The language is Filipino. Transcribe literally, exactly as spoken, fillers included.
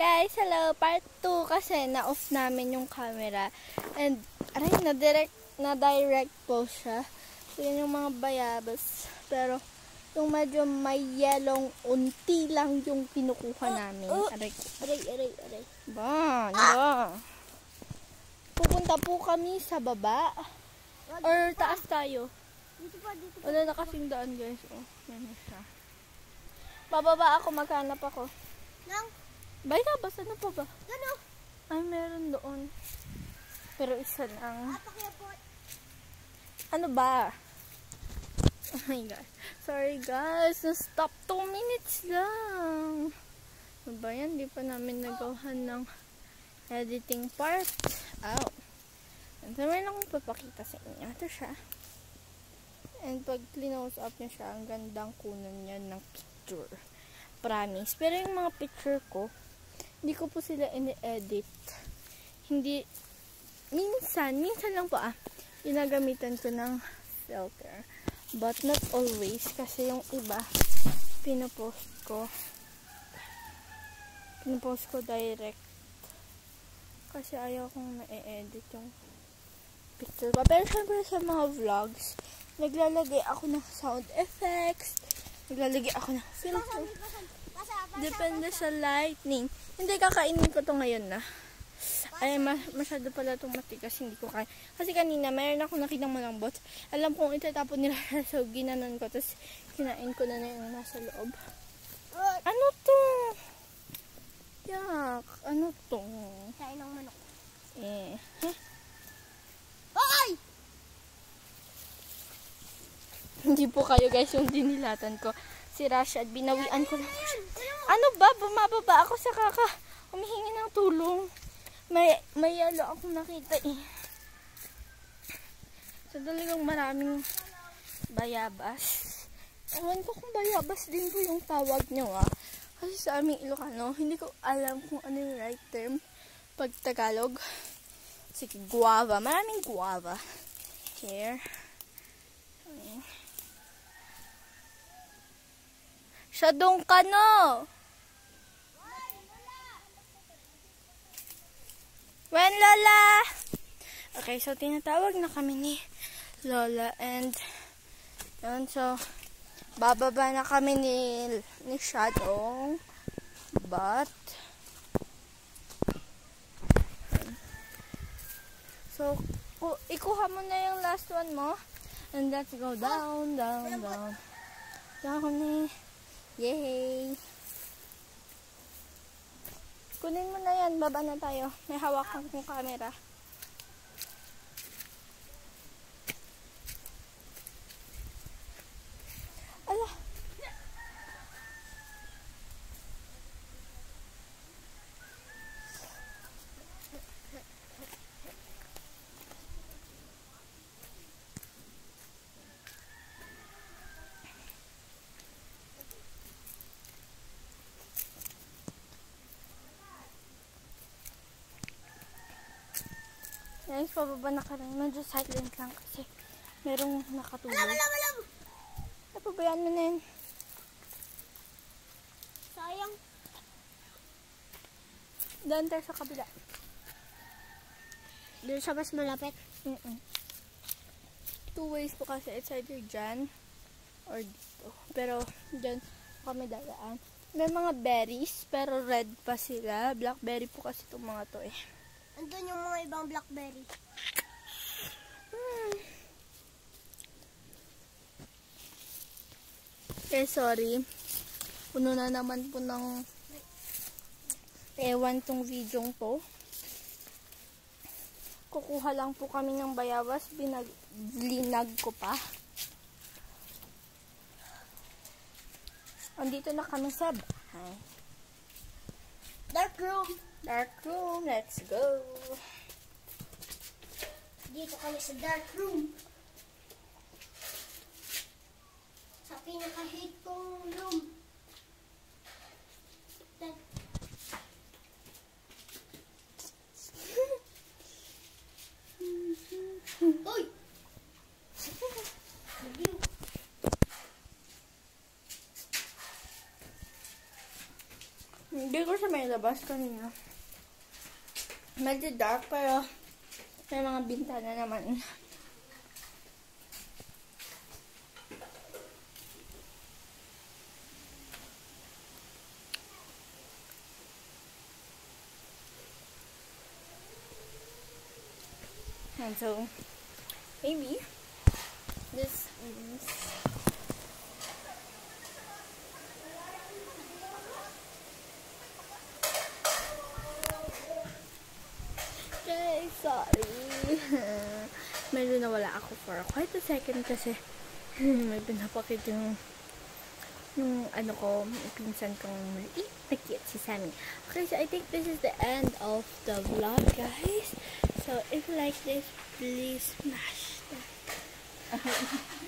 Guys, hello! Part two kasi na-off namin yung camera. And, aray, na-direct, na-direct po siya. So, yun yung mga bayabas. Pero, yung medyo may yelong unti lang yung kinukuha namin. Aray, aray, aray, aray. Ba, ba. Pupunta po kami sa baba. Or taas tayo. Wala na kasing daan, guys. Oh, yan na siya. Bababa ako, maghanap ako. Nang? Bayabas, ano pa ba? Ano? Ay, meron doon. Pero isa lang. Ano ba? Oh my God. Sorry guys, na-stop two minutes lang. Ano ba yan? Di pa namin nagawahan ng editing part. Ow. And so, meron akong papakita sa inyo. Ito siya. And pag close up niya siya, ang gandang kunan niya ng picture. Promise. Pero yung mga picture ko, hindi ko po sila ini-edit. Hindi, minsan, minsan lang po ah, ginagamitan ko ng filter. But not always, kasi yung iba, pinopost ko. Pinopost ko direct. Kasi ayaw kong na-edit yung picture ko. Pero syempre sa mga vlogs, naglalagay ako ng sound effects, naglalagay ako ng filter. Depende sa lightning. Hindi, kakainin ko to ngayon na. Ay, masyado pala itong matigas. Hindi ko kaya. Kasi kanina, mayroon ako nakitang malambot. Alam kong itatapon nila. So, ginanon ko. Tapos, kinain ko na na yung nasa loob. Ano to? Yak. Ano to? Kain ng manok. Eh. Huh? Ay! Hindi po kayo guys yung dinilatan ko. Si Rashad, binawian ko lang po siya. Ano ba? Bumababa ako sa kaka. Humihingi ng tulong. May, may yelo akong nakita eh. So, talagang maraming bayabas. Ewan ko kung bayabas din po yung tawag nyo ah. Kasi sa aming Ilocano, hindi ko alam kung ano yung right term pag Tagalog. Sige, guava. Maraming guava. Here. Okay. Syadong ka no. When Lola? Okay, so tinatawag na kami ni Lola and yun, so bababa na kami ni, ni Shadow but so ku, ikuha mo na yung last one mo and let's go down, down, down down kami. Yay! Kunin mo na yan. Baba na tayo. May hawakan kong camera. Ala! Guys, pababa na ka lang. Medyo silent lang kasi merong nakatulog. Alam, alam, alam! Napabayaan mo na yun. Sayang. Doon tayo sa kabila. Doon sa mas malapit? Mm -mm. Two ways po kasi. It's either dyan or dito. Pero dyan kami dadaan. May mga berries pero red pa sila. Blackberry po kasi itong mga to eh. Andun yung mga ibang blackberry. Hmm. Eh, sorry. Puno na naman po ng ewan tong video to. Kukuha lang po kami ng bayabas. Binaglinag ko pa. Andito na kami sa bahay. Dark room. Dark room, let's go. Dito kami sa dark room. Sa pinaka-hate kong room. Uy! Hindi ko ako sa may labas kanina. Medyo dark pero may mga bintana naman. And so, maybe this is okay, sorry. Medyo nawala ako for quite a second kasi may pinapakit yung yung ano ko, pinsan kong maliit na cute si Sammy. Okay, so I think this is the end of the vlog, guys. So if you like this, please smash that